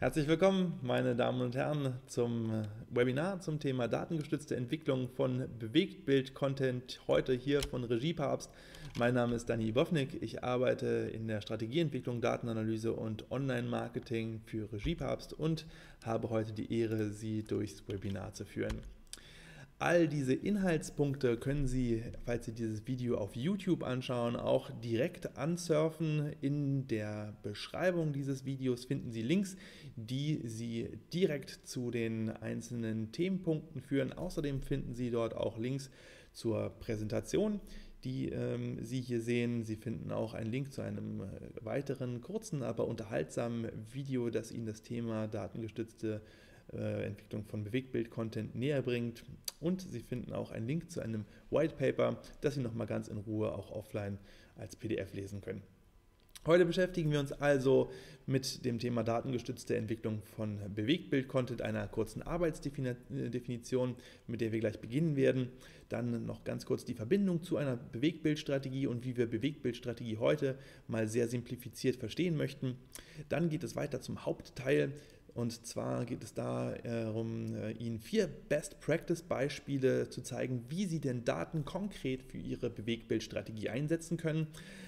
Herzlich willkommen, meine Damen und Herren, zum Webinar zum Thema datengestützte Entwicklung von Bewegtbild-Content, heute hier von Regiepapst. Mein Name ist Dani Bofnik, ich arbeite in der Strategieentwicklung, Datenanalyse und Online-Marketing für Regiepapst und habe heute die Ehre, Sie durchs Webinar zu führen. All diese Inhaltspunkte können Sie, falls Sie dieses Video auf YouTube anschauen, auch direkt ansurfen. In der Beschreibung dieses Videos finden Sie Links, die Sie direkt zu den einzelnen Themenpunkten führen. Außerdem finden Sie dort auch Links zur Präsentation, die Sie hier sehen. Sie finden auch einen Link zu einem weiteren kurzen, aber unterhaltsamen Video, das Ihnen das Thema datengestützte Entwicklung von Bewegtbild-Content näher bringt. Und Sie finden auch einen Link zu einem White Paper, das Sie nochmal ganz in Ruhe auch offline als PDF lesen können. Heute beschäftigen wir uns also mit dem Thema datengestützte Entwicklung von Bewegtbild-Content, einer kurzen Arbeitsdefinition, mit der wir gleich beginnen werden. Dann noch ganz kurz die Verbindung zu einer Bewegtbildstrategie und wie wir Bewegtbildstrategie heute mal sehr simplifiziert verstehen möchten. Dann geht es weiter zum Hauptteil. Und zwar geht es darum, Ihnen 4 Best-Practice-Beispiele zu zeigen, wie Sie denn Daten konkret für Ihre Bewegtbildstrategie einsetzen können.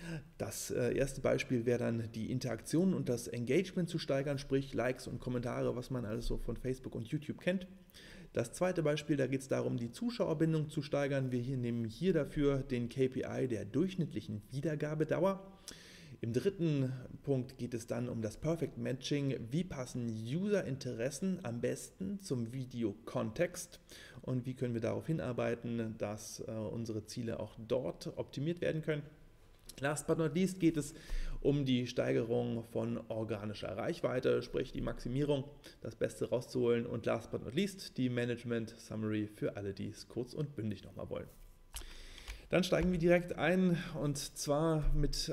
Das erste Beispiel wäre dann die Interaktion und das Engagement zu steigern, sprich Likes und Kommentare, was man alles so von Facebook und YouTube kennt. Das zweite Beispiel, da geht es darum, die Zuschauerbindung zu steigern. Wir nehmen hier dafür den KPI der durchschnittlichen Wiedergabedauer. Im dritten Punkt geht es dann um das Perfect Matching. Wie passen User-Interessen am besten zum Videokontext und wie können wir darauf hinarbeiten, dass unsere Ziele auch dort optimiert werden können. Last but not least geht es um die Steigerung von organischer Reichweite, sprich die Maximierung, das Beste rauszuholen, und last but not least die Management Summary für alle, die es kurz und bündig nochmal wollen. Dann steigen wir direkt ein, und zwar mit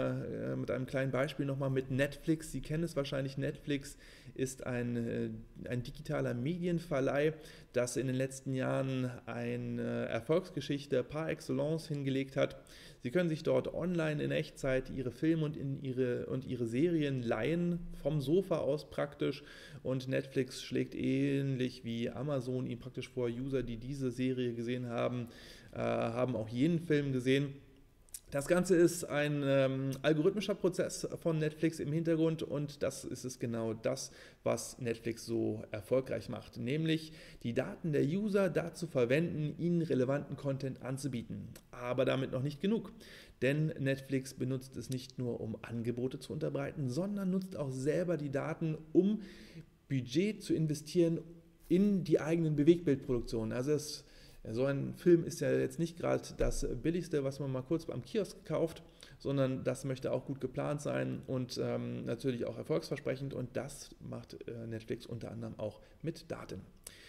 einem kleinen Beispiel nochmal mit Netflix. Sie kennen es wahrscheinlich, Netflix ist ein digitaler Medienverleih, das in den letzten Jahren eine Erfolgsgeschichte par excellence hingelegt hat. Sie können sich dort online in Echtzeit Ihre Filme und ihre Serien leihen, vom Sofa aus praktisch, und Netflix schlägt ähnlich wie Amazon Ihnen praktisch vor, User, die diese Serie gesehen haben, haben auch jeden Film gesehen. Das Ganze ist ein algorithmischer Prozess von Netflix im Hintergrund, und das ist es genau das, was Netflix so erfolgreich macht, nämlich die Daten der User dazu verwenden, ihnen relevanten Content anzubieten. Aber damit noch nicht genug, denn Netflix benutzt es nicht nur, um Angebote zu unterbreiten, sondern nutzt auch selber die Daten, um Budget zu investieren in die eigenen Bewegtbildproduktionen. Also so ein Film ist ja jetzt nicht gerade das Billigste, was man mal kurz am Kiosk kauft, sondern das möchte auch gut geplant sein und natürlich auch erfolgsversprechend, und das macht Netflix unter anderem auch mit Daten.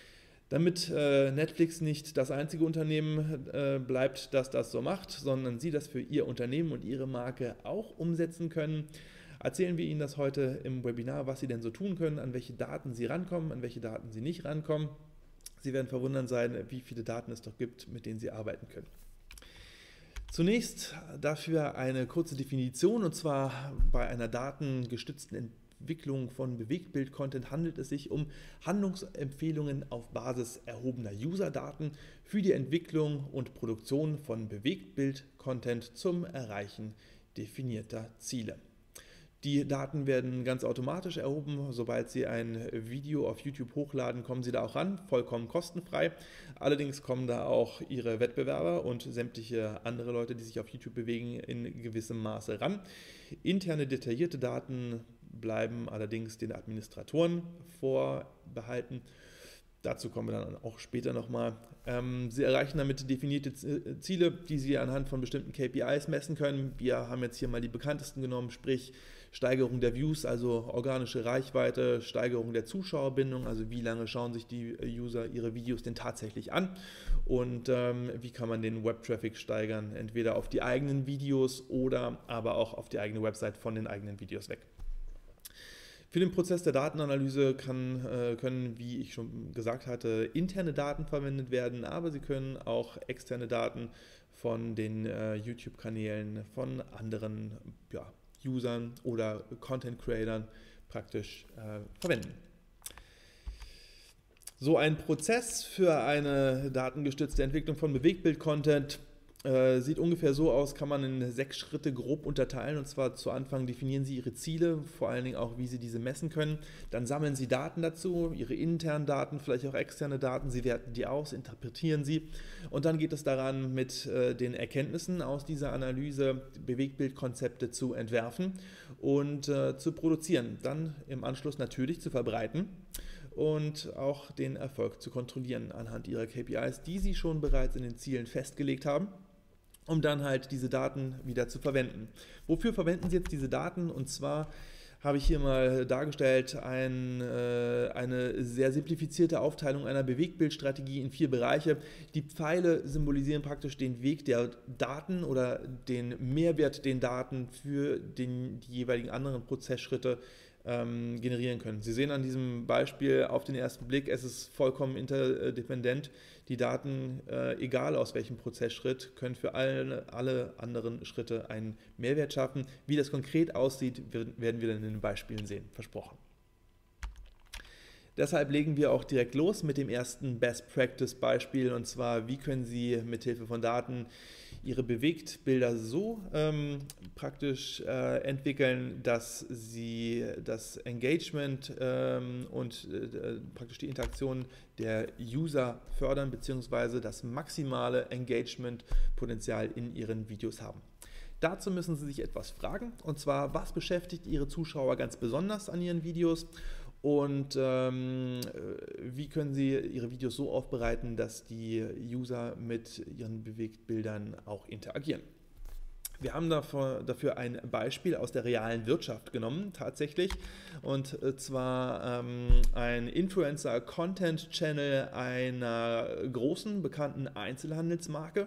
Damit Netflix nicht das einzige Unternehmen bleibt, das das so macht, sondern Sie das für Ihr Unternehmen und Ihre Marke auch umsetzen können, erzählen wir Ihnen das heute im Webinar, was Sie denn so tun können, an welche Daten Sie rankommen, an welche Daten Sie nicht rankommen. Sie werden verwundert sein, wie viele Daten es doch gibt, mit denen Sie arbeiten können. Zunächst dafür eine kurze Definition, und zwar bei einer datengestützten Entwicklung von Bewegtbild-Content handelt es sich um Handlungsempfehlungen auf Basis erhobener User-Daten für die Entwicklung und Produktion von Bewegtbild-Content zum Erreichen definierter Ziele. Die Daten werden ganz automatisch erhoben. Sobald Sie ein Video auf YouTube hochladen, kommen Sie da auch ran, vollkommen kostenfrei. Allerdings kommen da auch Ihre Wettbewerber und sämtliche andere Leute, die sich auf YouTube bewegen, in gewissem Maße ran. Interne detaillierte Daten bleiben allerdings den Administratoren vorbehalten. Dazu kommen wir dann auch später nochmal. Sie erreichen damit definierte Ziele, die Sie anhand von bestimmten KPIs messen können. Wir haben jetzt hier mal die bekanntesten genommen, sprich Steigerung der Views, also organische Reichweite, Steigerung der Zuschauerbindung, also wie lange schauen sich die User ihre Videos denn tatsächlich an, und wie kann man den Web-Traffic steigern, entweder auf die eigenen Videos oder aber auch auf die eigene Website von den eigenen Videos weg. Für den Prozess der Datenanalyse können, wie ich schon gesagt hatte, interne Daten verwendet werden, aber Sie können auch externe Daten von den YouTube-Kanälen von anderen Usern oder Content-Creatern praktisch verwenden. So ein Prozess für eine datengestützte Entwicklung von Bewegtbild-Content sieht ungefähr so aus, kann man in 6 Schritte grob unterteilen. Und zwar zu Anfang definieren Sie Ihre Ziele, vor allen Dingen auch, wie Sie diese messen können. Dann sammeln Sie Daten dazu, Ihre internen Daten, vielleicht auch externe Daten. Sie werten die aus, interpretieren sie. Und dann geht es daran, mit den Erkenntnissen aus dieser Analyse Bewegtbildkonzepte zu entwerfen und zu produzieren. Dann im Anschluss natürlich zu verbreiten und auch den Erfolg zu kontrollieren anhand Ihrer KPIs, die Sie schon bereits in den Zielen festgelegt haben, um dann halt diese Daten wieder zu verwenden. Wofür verwenden Sie jetzt diese Daten? Und zwar habe ich hier mal dargestellt eine sehr simplifizierte Aufteilung einer Bewegtbildstrategie in 4 Bereiche. Die Pfeile symbolisieren praktisch den Weg der Daten oder den Mehrwert, den Daten für die jeweiligen anderen Prozessschritte generieren können. Sie sehen an diesem Beispiel auf den ersten Blick, es ist vollkommen interdependent. Die Daten, egal aus welchem Prozessschritt, können für alle anderen Schritte einen Mehrwert schaffen. Wie das konkret aussieht, werden wir dann in den Beispielen sehen, versprochen. Deshalb legen wir auch direkt los mit dem ersten Best-Practice-Beispiel, und zwar, wie können Sie mithilfe von Daten Ihre Bewegtbilder so praktisch entwickeln, dass Sie das Engagement und praktisch die Interaktion der User fördern, beziehungsweise das maximale Engagement-Potenzial in Ihren Videos haben. Dazu müssen Sie sich etwas fragen, und zwar, was beschäftigt Ihre Zuschauer ganz besonders an Ihren Videos? Und wie können Sie Ihre Videos so aufbereiten, dass die User mit Ihren Bewegtbildern auch interagieren? Wir haben dafür ein Beispiel aus der realen Wirtschaft genommen, tatsächlich, und zwar ein Influencer-Content-Channel einer großen, bekannten Einzelhandelsmarke.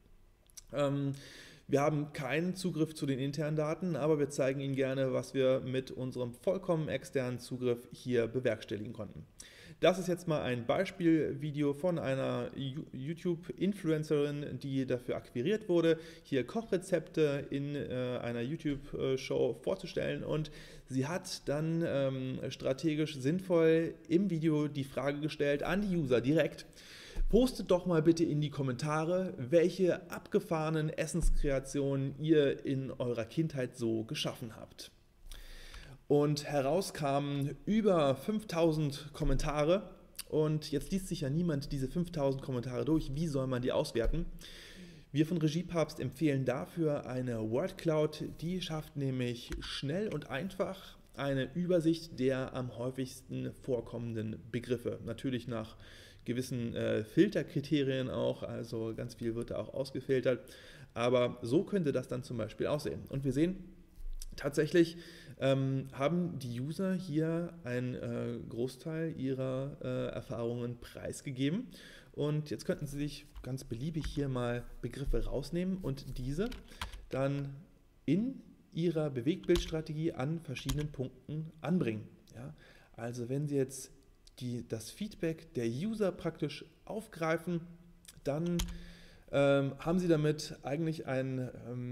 Wir haben keinen Zugriff zu den internen Daten, aber wir zeigen Ihnen gerne, was wir mit unserem vollkommen externen Zugriff hier bewerkstelligen konnten. Das ist jetzt mal ein Beispielvideo von einer YouTube-Influencerin, die dafür akquiriert wurde, hier Kochrezepte in einer YouTube-Show vorzustellen, und sie hat dann strategisch sinnvoll im Video die Frage gestellt an die User direkt: Postet doch mal bitte in die Kommentare, welche abgefahrenen Essenskreationen ihr in eurer Kindheit so geschaffen habt. Und heraus kamen über 5000 Kommentare, und jetzt liest sich ja niemand diese 5000 Kommentare durch. Wie soll man die auswerten? Wir von Regiepapst empfehlen dafür eine Wordcloud, die schafft nämlich schnell und einfach eine Übersicht der am häufigsten vorkommenden Begriffe. Natürlich nach gewissen Filterkriterien auch, also ganz viel wird da auch ausgefiltert, aber so könnte das dann zum Beispiel aussehen. Und wir sehen, tatsächlich haben die User hier einen Großteil ihrer Erfahrungen preisgegeben, und jetzt könnten Sie sich ganz beliebig hier mal Begriffe rausnehmen und diese dann in Ihrer Bewegtbildstrategie an verschiedenen Punkten anbringen. Ja? Also wenn Sie jetzt das Feedback der User praktisch aufgreifen, dann haben Sie damit eigentlich ein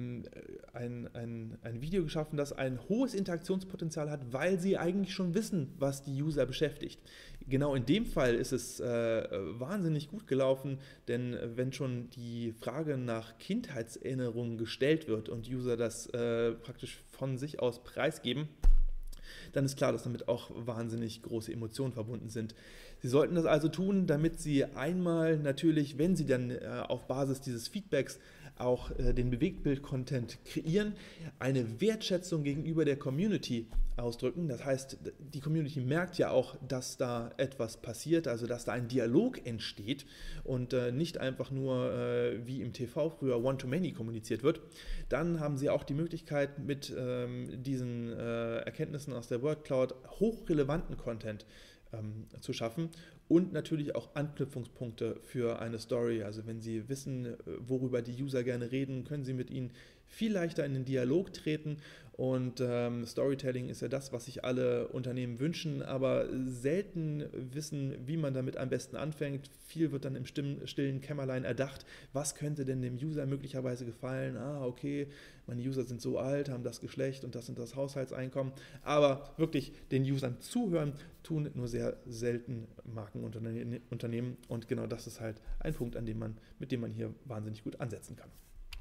Video geschaffen, das ein hohes Interaktionspotenzial hat, weil Sie eigentlich schon wissen, was die User beschäftigt. Genau in dem Fall ist es wahnsinnig gut gelaufen, denn wenn schon die Frage nach Kindheitserinnerungen gestellt wird und User das praktisch von sich aus preisgeben, dann ist klar, dass damit auch wahnsinnig große Emotionen verbunden sind. Sie sollten das also tun, damit Sie einmal natürlich, wenn Sie dann auf Basis dieses Feedbacks auch den Bewegtbild-Content kreieren, eine Wertschätzung gegenüber der Community ausdrücken. Das heißt, die Community merkt ja auch, dass da etwas passiert, also dass da ein Dialog entsteht und nicht einfach nur wie im TV früher One-to-Many kommuniziert wird. Dann haben Sie auch die Möglichkeit, mit diesen Erkenntnissen aus der Wordcloud hochrelevanten Content zu schaffen und natürlich auch Anknüpfungspunkte für eine Story. Also wenn Sie wissen, worüber die User gerne reden, können Sie mit ihnen viel leichter in den Dialog treten und Storytelling ist ja das, was sich alle Unternehmen wünschen, aber selten wissen, wie man damit am besten anfängt. Viel wird dann im stillen Kämmerlein erdacht, was könnte denn dem User möglicherweise gefallen? Okay, meine User sind so alt, haben das Geschlecht und das Haushaltseinkommen, aber wirklich den Usern zuhören, tun nur sehr selten Markenunternehmen und genau das ist halt ein Punkt, mit dem man hier wahnsinnig gut ansetzen kann.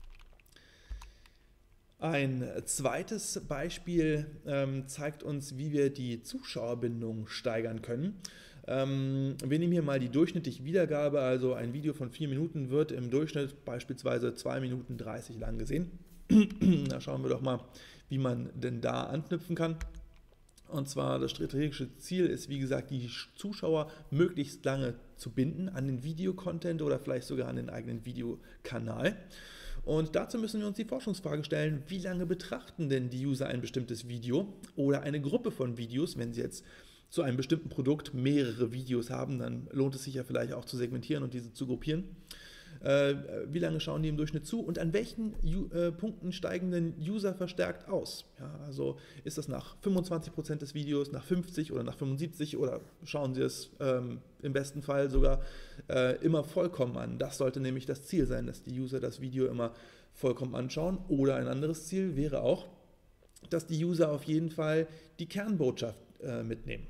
Ein zweites Beispiel zeigt uns, wie wir die Zuschauerbindung steigern können. Wir nehmen hier mal die durchschnittliche Wiedergabe, also ein Video von 4 Minuten wird im Durchschnitt beispielsweise 2 Minuten 30 lang gesehen. Da schauen wir doch mal, wie man denn da anknüpfen kann. Und zwar das strategische Ziel ist, wie gesagt, die Zuschauer möglichst lange zu binden an den Videocontent oder vielleicht sogar an den eigenen Videokanal. Und dazu müssen wir uns die Forschungsfrage stellen, wie lange betrachten denn die User ein bestimmtes Video oder eine Gruppe von Videos. Wenn sie jetzt zu einem bestimmten Produkt mehrere Videos haben, dann lohnt es sich ja vielleicht auch zu segmentieren und diese zu gruppieren. Wie lange schauen die im Durchschnitt zu und an welchen Punkten steigen denn User verstärkt aus? Ja, also ist das nach 25% des Videos, nach 50 oder nach 75 oder schauen sie es im besten Fall sogar immer vollkommen an? Das sollte nämlich das Ziel sein, dass die User das Video immer vollkommen anschauen. Oder ein anderes Ziel wäre auch, dass die User auf jeden Fall die Kernbotschaft mitnehmen.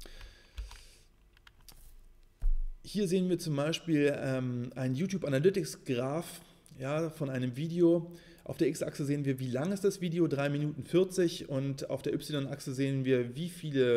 Hier sehen wir zum Beispiel einen YouTube Analytics Graph von einem Video. Auf der X-Achse sehen wir, wie lang ist das Video, 3 Minuten 40 und auf der Y-Achse sehen wir, wie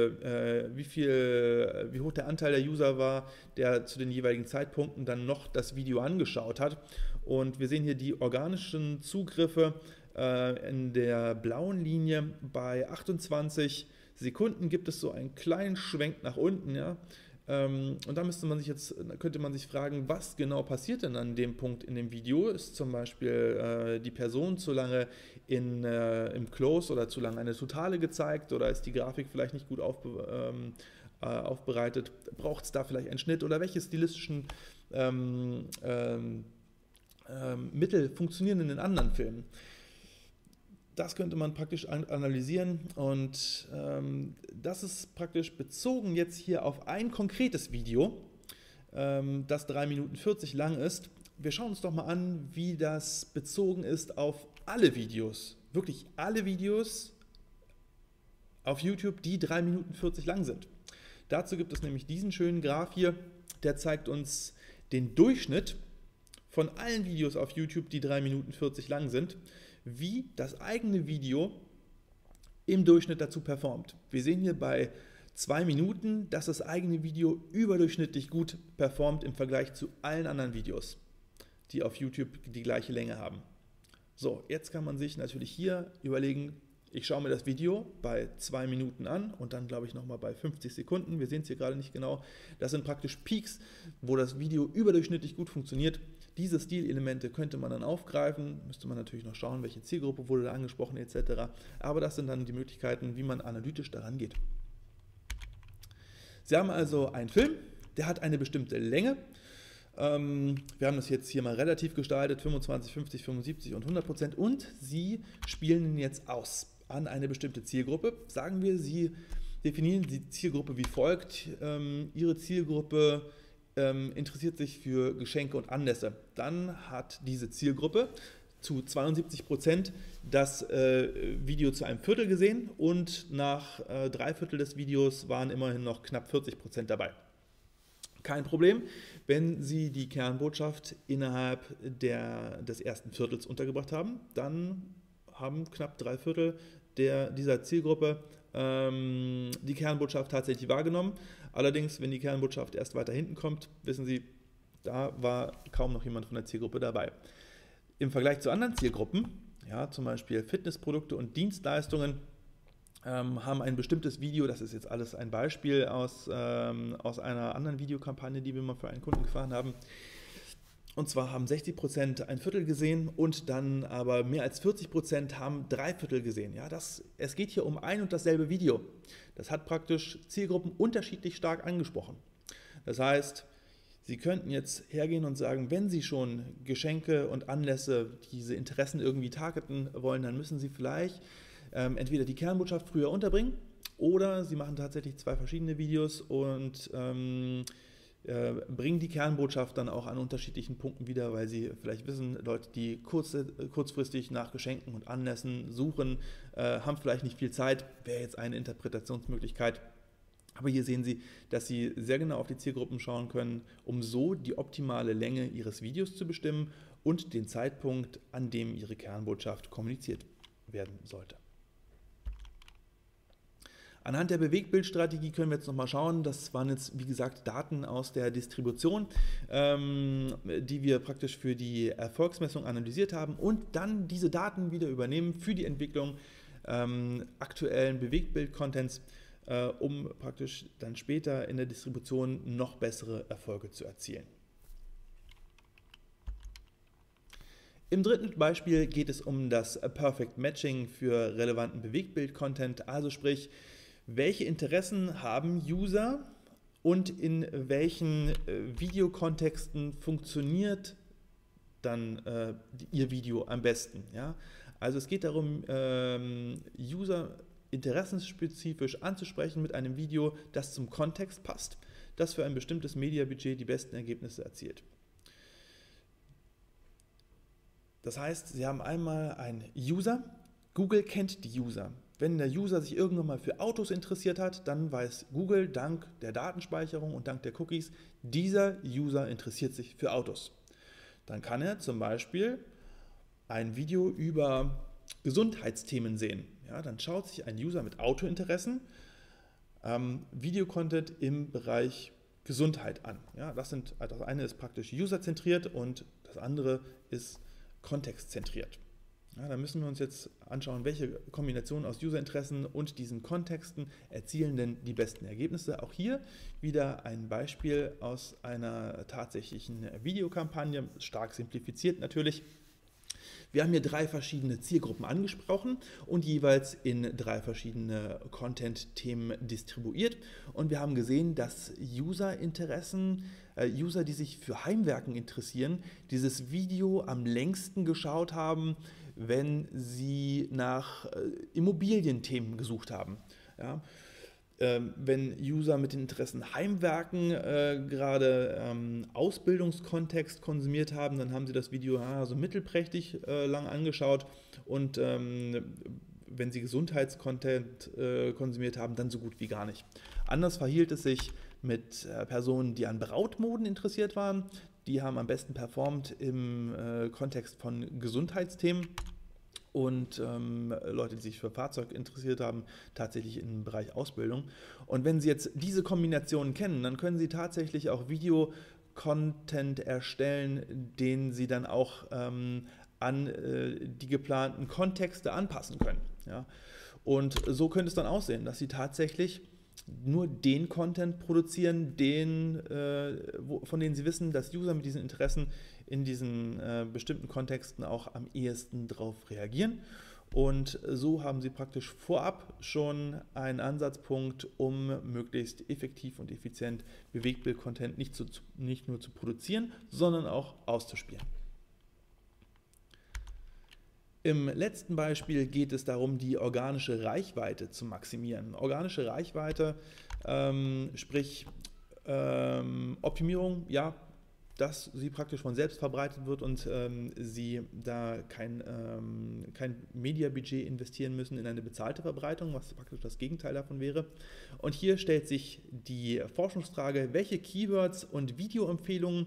hoch der Anteil der User war, der zu den jeweiligen Zeitpunkten dann noch das Video angeschaut hat. Und wir sehen hier die organischen Zugriffe in der blauen Linie. Bei 28 Sekunden gibt es so einen kleinen Schwenk nach unten, ja. Und da könnte man sich fragen, was genau passiert denn an dem Punkt in dem Video? Ist zum Beispiel die Person zu lange im Close oder zu lange eine Totale gezeigt oder ist die Grafik vielleicht nicht gut aufbereitet? Braucht es da vielleicht einen Schnitt oder welche stilistischen Mittel funktionieren in den anderen Filmen? Das könnte man praktisch analysieren und das ist praktisch bezogen jetzt hier auf ein konkretes Video, das 3 Minuten 40 lang ist. Wir schauen uns doch mal an, wie das bezogen ist auf alle Videos, wirklich alle Videos auf YouTube, die 3 Minuten 40 lang sind. Dazu gibt es nämlich diesen schönen Graph hier, der zeigt uns den Durchschnitt von allen Videos auf YouTube, die 3 Minuten 40 lang sind, wie das eigene Video im Durchschnitt dazu performt. Wir sehen hier bei 2 Minuten, dass das eigene Video überdurchschnittlich gut performt im Vergleich zu allen anderen Videos, die auf YouTube die gleiche Länge haben. So, jetzt kann man sich natürlich hier überlegen, ich schaue mir das Video bei 2 Minuten an und dann glaube ich nochmal bei 50 Sekunden. Wir sehen es hier gerade nicht genau. Das sind praktisch Peaks, wo das Video überdurchschnittlich gut funktioniert. Diese Stilelemente könnte man dann aufgreifen, müsste man natürlich noch schauen, welche Zielgruppe wurde da angesprochen etc. Aber das sind dann die Möglichkeiten, wie man analytisch daran geht. Sie haben also einen Film, der hat eine bestimmte Länge. Wir haben das jetzt hier mal relativ gestaltet, 25, 50, 75 und 100% und Sie spielen ihn jetzt aus an eine bestimmte Zielgruppe. Sagen wir, Sie definieren die Zielgruppe wie folgt. Ihre Zielgruppe interessiert sich für Geschenke und Anlässe. Dann hat diese Zielgruppe zu 72% das Video zu einem Viertel gesehen und nach 3/4 des Videos waren immerhin noch knapp 40% dabei. Kein Problem, wenn Sie die Kernbotschaft innerhalb des ersten Viertels untergebracht haben, dann haben knapp 3/4 dieser Zielgruppe die Kernbotschaft tatsächlich wahrgenommen. Allerdings, wenn die Kernbotschaft erst weiter hinten kommt, wissen Sie, da war kaum noch jemand von der Zielgruppe dabei. Im Vergleich zu anderen Zielgruppen, ja, zum Beispiel Fitnessprodukte und Dienstleistungen, haben ein bestimmtes Video, das ist jetzt alles ein Beispiel aus einer anderen Videokampagne, die wir mal für einen Kunden gefahren haben. Und zwar haben 60% ein Viertel gesehen und dann aber mehr als 40% haben 3/4 gesehen. Ja, es geht hier um ein und dasselbe Video. Das hat praktisch Zielgruppen unterschiedlich stark angesprochen. Das heißt, Sie könnten jetzt hergehen und sagen, wenn Sie schon Geschenke und Anlässe, diese Interessen irgendwie targeten wollen, dann müssen Sie vielleicht entweder die Kernbotschaft früher unterbringen oder Sie machen tatsächlich 2 verschiedene Videos und bringen die Kernbotschaft dann auch an unterschiedlichen Punkten wieder, weil Sie vielleicht wissen, Leute, die kurzfristig nach Geschenken und Anlässen suchen, haben vielleicht nicht viel Zeit, wäre jetzt eine Interpretationsmöglichkeit. Aber hier sehen Sie, dass Sie sehr genau auf die Zielgruppen schauen können, um so die optimale Länge Ihres Videos zu bestimmen und den Zeitpunkt, an dem Ihre Kernbotschaft kommuniziert werden sollte. Anhand der Bewegbildstrategie können wir jetzt nochmal schauen, das waren jetzt wie gesagt Daten aus der Distribution, die wir praktisch für die Erfolgsmessung analysiert haben und dann diese Daten wieder übernehmen für die Entwicklung aktuellen Bewegtbild-Contents, um praktisch dann später in der Distribution noch bessere Erfolge zu erzielen. Im dritten Beispiel geht es um das Perfect Matching für relevanten Bewegtbild-Content, also sprich, welche Interessen haben User und in welchen Videokontexten funktioniert dann ihr Video am besten. Ja? Also es geht darum, User interessensspezifisch anzusprechen mit einem Video, das zum Kontext passt, das für ein bestimmtes Mediabudget die besten Ergebnisse erzielt. Das heißt, Sie haben einmal einen User, Google kennt die User. Wenn der User sich irgendwann mal für Autos interessiert hat, dann weiß Google dank der Datenspeicherung und dank der Cookies, dieser User interessiert sich für Autos. Dann kann er zum Beispiel ein Video über Gesundheitsthemen sehen. Ja, dann schaut sich ein User mit Autointeressen Videocontent im Bereich Gesundheit an. Ja, das eine ist praktisch userzentriert und das andere ist kontextzentriert. Ja, da müssen wir uns jetzt anschauen, welche Kombinationen aus Userinteressen und diesen Kontexten erzielen denn die besten Ergebnisse. Auch hier wieder ein Beispiel aus einer tatsächlichen Videokampagne, stark simplifiziert natürlich. Wir haben hier 3 verschiedene Zielgruppen angesprochen und jeweils in 3 verschiedene Content-Themen distribuiert. Und wir haben gesehen, dass Userinteressen, User, die sich für Heimwerken interessieren, dieses Video am längsten geschaut haben, wenn sie nach Immobilienthemen gesucht haben. Ja. Wenn User mit den Interessen Heimwerken gerade Ausbildungskontext konsumiert haben, dann haben sie das Video so mittelprächtig lang angeschaut und wenn sie Gesundheitscontent konsumiert haben, dann so gut wie gar nicht. Anders verhielt es sich mit Personen, die an Brautmoden interessiert waren. Die haben am besten performt im Kontext von Gesundheitsthemen. Und Leute, die sich für Fahrzeug interessiert haben, tatsächlich im Bereich Ausbildung. Und wenn Sie jetzt diese Kombinationen kennen, dann können Sie tatsächlich auch Video-Content erstellen, den Sie dann auch an die geplanten Kontexte anpassen können. Ja? Und so könnte es dann aussehen, dass Sie tatsächlich nur den Content produzieren, von denen Sie wissen, dass User mit diesen Interessen in diesen bestimmten Kontexten auch am ehesten darauf reagieren. Und so haben Sie praktisch vorab schon einen Ansatzpunkt, um möglichst effektiv und effizient Bewegtbild-Content nicht nur zu produzieren, sondern auch auszuspielen. Im letzten Beispiel geht es darum, die organische Reichweite zu maximieren. Organische Reichweite, sprich Optimierung, ja, dass sie praktisch von selbst verbreitet wird und sie da kein Mediabudget investieren müssen in eine bezahlte Verbreitung, was praktisch das Gegenteil davon wäre. Und hier stellt sich die Forschungsfrage, welche Keywords und Videoempfehlungen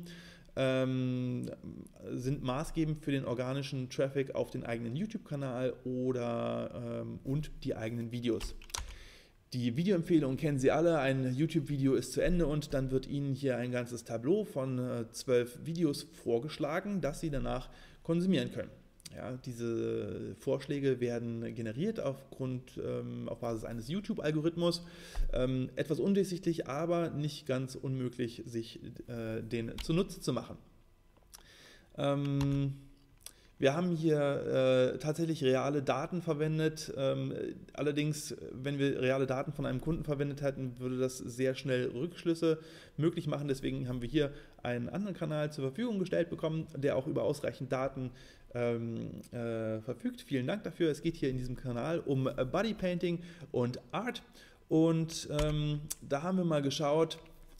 sind maßgebend für den organischen Traffic auf den eigenen YouTube-Kanal und die eigenen Videos. Die Videoempfehlungen kennen Sie alle, ein YouTube-Video ist zu Ende und dann wird Ihnen hier ein ganzes Tableau von 12 Videos vorgeschlagen, das Sie danach konsumieren können. Ja, diese Vorschläge werden generiert auf Basis eines YouTube-Algorithmus. Etwas undurchsichtig, aber nicht ganz unmöglich, sich den zunutze zu machen. Wir haben hier tatsächlich reale Daten verwendet. Allerdings, wenn wir reale Daten von einem Kunden verwendet hätten, würde das sehr schnell Rückschlüsse möglich machen. Deswegen haben wir hier einen anderen Kanal zur Verfügung gestellt bekommen, der auch über ausreichend Daten verfügt. Vielen Dank dafür. Es geht hier in diesem Kanal um Bodypainting und Art. Und da haben wir mal geschaut,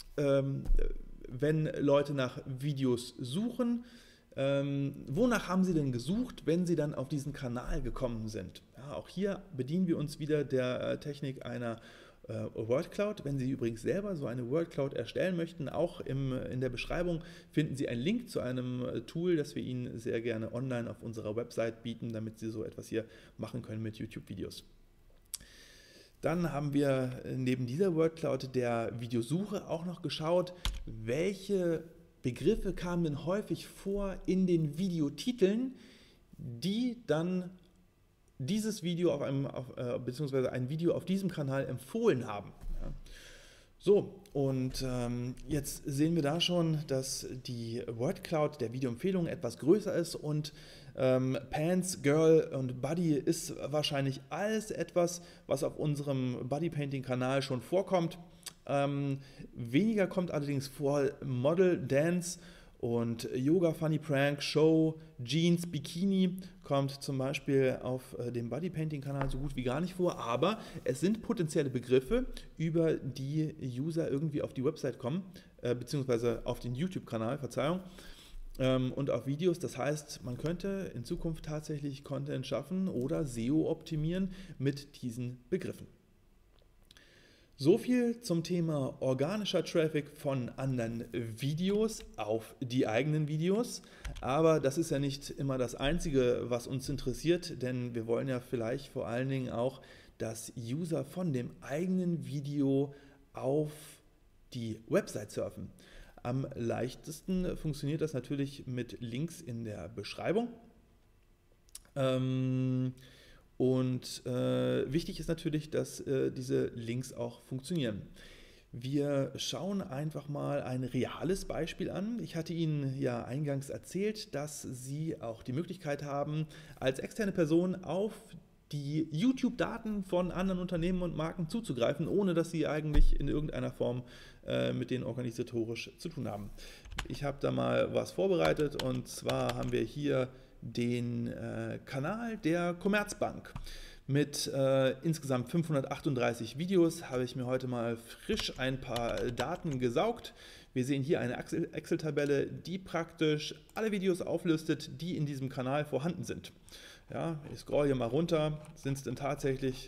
wenn Leute nach Videos suchen, wonach haben sie denn gesucht, wenn sie dann auf diesen Kanal gekommen sind? Ja, auch hier bedienen wir uns wieder der Technik einer Wordcloud. Wenn Sie übrigens selber so eine Wordcloud erstellen möchten, auch in der Beschreibung finden Sie einen Link zu einem Tool, das wir Ihnen sehr gerne online auf unserer Website bieten, damit Sie so etwas hier machen können mit YouTube-Videos. Dann haben wir neben dieser Wordcloud der Videosuche auch noch geschaut, welche Begriffe kamen denn häufig vor in den Videotiteln, die dann dieses Video beziehungsweise ein Video auf diesem Kanal empfohlen haben. Ja. So, und jetzt sehen wir da schon, dass die Wordcloud der Videoempfehlungen etwas größer ist und Pants, Girl und Body ist wahrscheinlich alles etwas, was auf unserem Bodypainting-Kanal schon vorkommt. Weniger kommt allerdings vor Model, Dance und Yoga, Funny Prank, Show, Jeans, Bikini kommt zum Beispiel auf dem Bodypainting-Kanal so gut wie gar nicht vor, aber es sind potenzielle Begriffe, über die User irgendwie auf die Website kommen, beziehungsweise auf den YouTube-Kanal, Verzeihung, und auf Videos. Das heißt, man könnte in Zukunft tatsächlich Content schaffen oder SEO optimieren mit diesen Begriffen. So viel zum Thema organischer Traffic von anderen Videos auf die eigenen Videos. Aber das ist ja nicht immer das Einzige, was uns interessiert, denn wir wollen ja vielleicht vor allen Dingen auch, dass User von dem eigenen Video auf die Website surfen. Am leichtesten funktioniert das natürlich mit Links in der Beschreibung. Wichtig ist natürlich, dass diese Links auch funktionieren. Wir schauen einfach mal ein reales Beispiel an. Ich hatte Ihnen ja eingangs erzählt, dass Sie auch die Möglichkeit haben, als externe Person auf die YouTube-Daten von anderen Unternehmen und Marken zuzugreifen, ohne dass Sie eigentlich in irgendeiner Form mit denen organisatorisch zu tun haben. Ich habe da mal was vorbereitet und zwar haben wir hier den Kanal der Commerzbank. Mit insgesamt 538 Videos habe ich mir heute mal frisch ein paar Daten gesaugt. Wir sehen hier eine Excel-Tabelle, die praktisch alle Videos auflistet, die in diesem Kanal vorhanden sind. Ja, ich scroll hier mal runter, sind es denn tatsächlich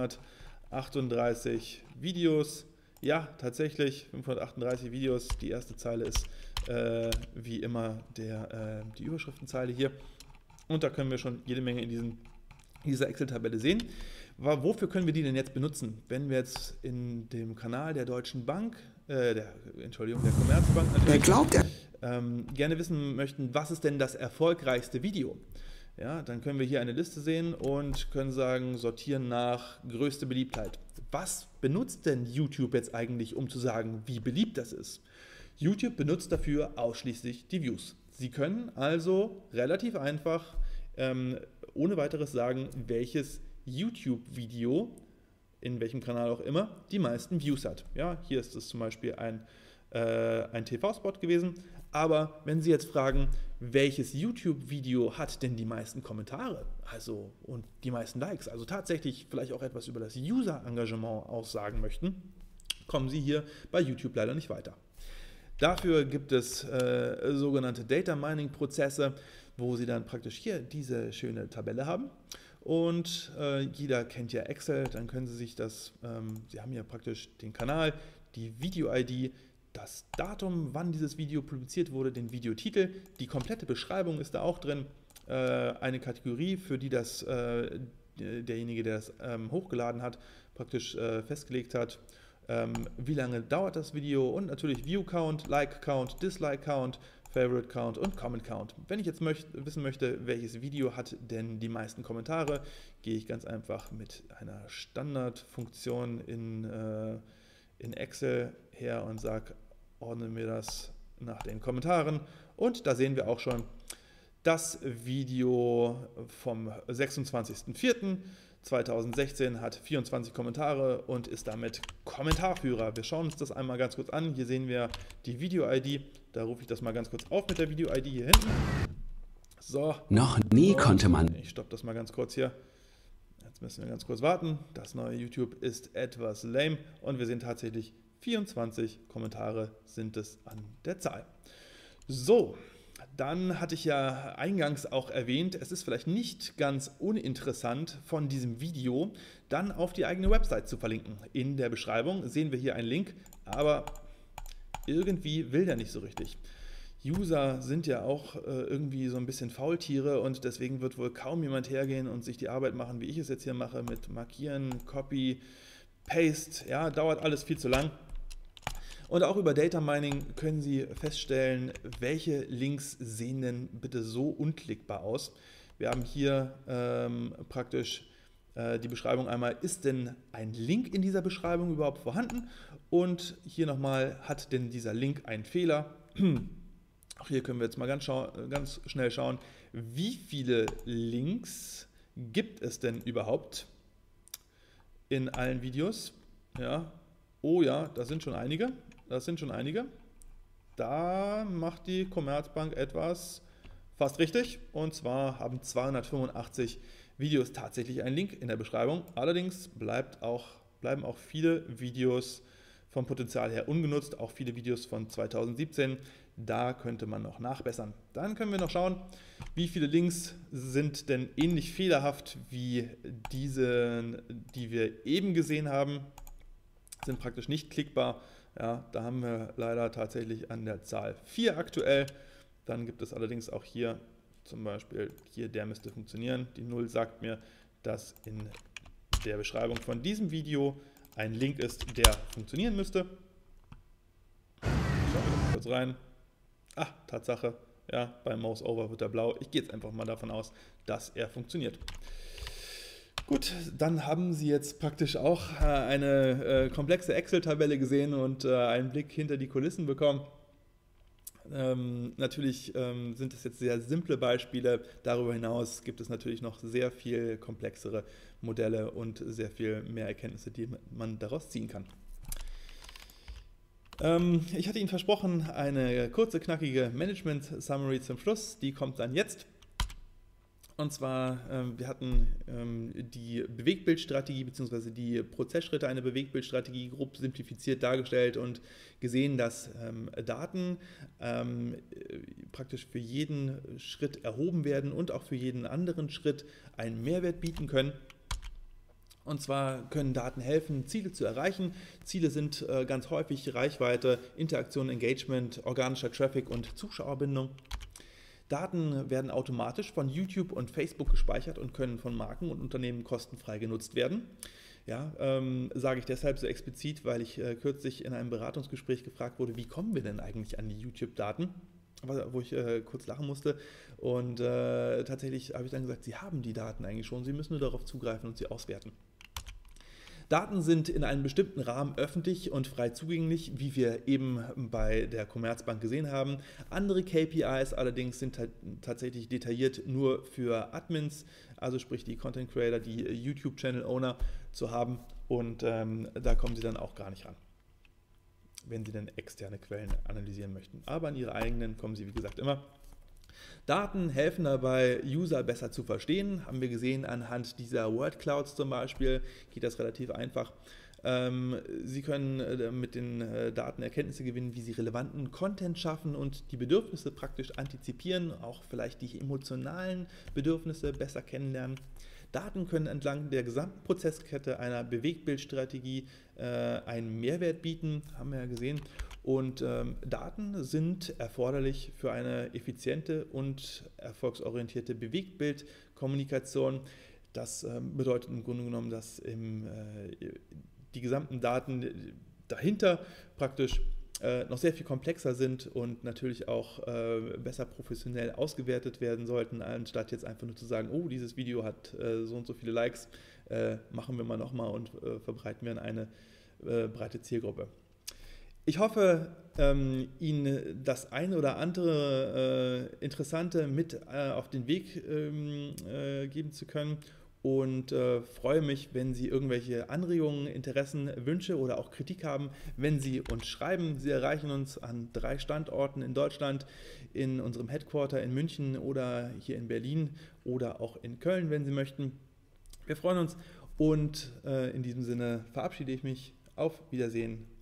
538 Videos? Ja, tatsächlich 538 Videos. Die erste Zeile ist wie immer die Überschriftenzeile hier. Und da können wir schon jede Menge in dieser Excel-Tabelle sehen. Wofür können wir die denn jetzt benutzen? Wenn wir jetzt in dem Kanal der Deutschen Bank, der Commerzbank natürlich, gerne wissen möchten, was ist denn das erfolgreichste Video? Ja, dann können wir hier eine Liste sehen und können sagen, sortieren nach größte Beliebtheit. Was benutzt denn YouTube jetzt eigentlich, um zu sagen, wie beliebt das ist? YouTube benutzt dafür ausschließlich die Views. Sie können also relativ einfach ohne weiteres sagen, welches YouTube-Video, in welchem Kanal auch immer, die meisten Views hat. Ja, hier ist es zum Beispiel ein TV-Spot gewesen. Aber wenn Sie jetzt fragen, welches YouTube-Video hat denn die meisten Kommentare, also und die meisten Likes, also tatsächlich vielleicht auch etwas über das User-Engagement aussagen möchten, kommen Sie hier bei YouTube leider nicht weiter. Dafür gibt es sogenannte Data Mining-Prozesse, wo Sie dann praktisch hier diese schöne Tabelle haben. Und jeder kennt ja Excel, dann können Sie sich Sie haben hier praktisch den Kanal, die Video-ID, das Datum, wann dieses Video publiziert wurde, den Videotitel, die komplette Beschreibung ist da auch drin, eine Kategorie, für die derjenige, der das hochgeladen hat, praktisch festgelegt hat, wie lange dauert das Video und natürlich View Count, Like Count, Dislike Count, Favorite Count und Comment Count. Wenn ich jetzt wissen möchte, welches Video hat denn die meisten Kommentare, gehe ich ganz einfach mit einer Standardfunktion in Excel her und ordne mir das nach den Kommentaren und da sehen wir auch schon, Das Video vom 26.04.2016 hat 24 Kommentare und ist damit Kommentarführer. Wir schauen uns das einmal ganz kurz an. Hier sehen wir die Video-ID. Da rufe ich das mal ganz kurz auf mit der Video-ID hier hinten. So. Noch nie konnte man. Ich stoppe das mal ganz kurz hier. Jetzt müssen wir ganz kurz warten. Das neue YouTube ist etwas lame und wir sehen tatsächlich 24 Kommentare sind es an der Zahl. So. Dann hatte ich ja eingangs auch erwähnt, es ist vielleicht nicht ganz uninteressant von diesem Video dann auf die eigene Website zu verlinken. In der Beschreibung sehen wir hier einen Link, aber irgendwie will der nicht so richtig. User sind ja auch irgendwie so ein bisschen Faultiere und deswegen wird wohl kaum jemand hergehen und sich die Arbeit machen, wie ich es jetzt hier mache, mit Markieren, Copy, Paste. Ja, dauert alles viel zu lang. Und auch über Data Mining können Sie feststellen, welche Links sehen denn bitte so unklickbar aus. Wir haben hier praktisch die Beschreibung einmal, ist denn ein Link in dieser Beschreibung überhaupt vorhanden? Und hier nochmal, hat denn dieser Link einen Fehler? Auch hier können wir jetzt mal ganz schnell schauen, wie viele Links gibt es denn überhaupt in allen Videos? Ja. Oh ja, das sind schon einige. Da macht die Commerzbank etwas fast richtig. Und zwar haben 285 Videos tatsächlich einen Link in der Beschreibung. Allerdings bleiben auch viele Videos vom Potenzial her ungenutzt, auch viele Videos von 2017. Da könnte man noch nachbessern. Dann können wir noch schauen, wie viele Links sind denn ähnlich fehlerhaft wie diese, die wir eben gesehen haben. Sind praktisch nicht klickbar. Ja, da haben wir leider tatsächlich an der Zahl 4 aktuell. Dann gibt es allerdings auch hier zum Beispiel, hier der müsste funktionieren. Die 0 sagt mir, dass in der Beschreibung von diesem Video ein Link ist, der funktionieren müsste. Schauen wir mal kurz rein. Ah, Tatsache, ja, beim Mouse Over wird er blau. Ich gehe jetzt einfach mal davon aus, dass er funktioniert. Gut, dann haben Sie jetzt praktisch auch eine komplexe Excel-Tabelle gesehen und einen Blick hinter die Kulissen bekommen. Natürlich sind es jetzt sehr simple Beispiele. Darüber hinaus gibt es natürlich noch sehr viel komplexere Modelle und sehr viel mehr Erkenntnisse, die man daraus ziehen kann. Ich hatte Ihnen versprochen, eine kurze, knackige Management-Summary zum Schluss. Die kommt dann jetzt. Und zwar, wir hatten die Bewegbildstrategie bzw. die Prozessschritte einer Bewegbildstrategie grob simplifiziert dargestellt und gesehen, dass Daten praktisch für jeden Schritt erhoben werden und auch für jeden anderen Schritt einen Mehrwert bieten können. Und zwar können Daten helfen, Ziele zu erreichen. Ziele sind ganz häufig Reichweite, Interaktion, Engagement, organischer Traffic und Zuschauerbindung. Daten werden automatisch von YouTube und Facebook gespeichert und können von Marken und Unternehmen kostenfrei genutzt werden. Ja, sage ich deshalb so explizit, weil ich kürzlich in einem Beratungsgespräch gefragt wurde, wie kommen wir denn eigentlich an die YouTube-Daten? Wo ich kurz lachen musste. Und tatsächlich habe ich dann gesagt, Sie haben die Daten eigentlich schon, Sie müssen nur darauf zugreifen und sie auswerten. Daten sind in einem bestimmten Rahmen öffentlich und frei zugänglich, wie wir eben bei der Commerzbank gesehen haben. Andere KPIs allerdings sind tatsächlich detailliert nur für Admins, also sprich die Content Creator, die YouTube-Channel-Owner zu haben, und da kommen Sie dann auch gar nicht ran, wenn Sie denn externe Quellen analysieren möchten. Aber an Ihre eigenen kommen Sie, wie gesagt, immer. Daten helfen dabei, User besser zu verstehen. Haben wir gesehen anhand dieser Word Clouds zum Beispiel, geht das relativ einfach. Sie können mit den Daten Erkenntnisse gewinnen, wie Sie relevanten Content schaffen und die Bedürfnisse praktisch antizipieren, auch vielleicht die emotionalen Bedürfnisse besser kennenlernen. Daten können entlang der gesamten Prozesskette einer Bewegbildstrategie einen Mehrwert bieten, haben wir ja gesehen. Und Daten sind erforderlich für eine effiziente und erfolgsorientierte Bewegtbildkommunikation. Das bedeutet im Grunde genommen, dass die gesamten Daten dahinter praktisch noch sehr viel komplexer sind und natürlich auch besser professionell ausgewertet werden sollten, anstatt jetzt einfach nur zu sagen, oh, dieses Video hat so und so viele Likes, machen wir mal nochmal und verbreiten wir an eine breite Zielgruppe. Ich hoffe, Ihnen das ein oder andere Interessante mit auf den Weg geben zu können und freue mich, wenn Sie irgendwelche Anregungen, Interessen, Wünsche oder auch Kritik haben, wenn Sie uns schreiben. Sie erreichen uns an 3 Standorten in Deutschland, in unserem Headquarter in München oder hier in Berlin oder auch in Köln, wenn Sie möchten. Wir freuen uns und in diesem Sinne verabschiede ich mich. Auf Wiedersehen.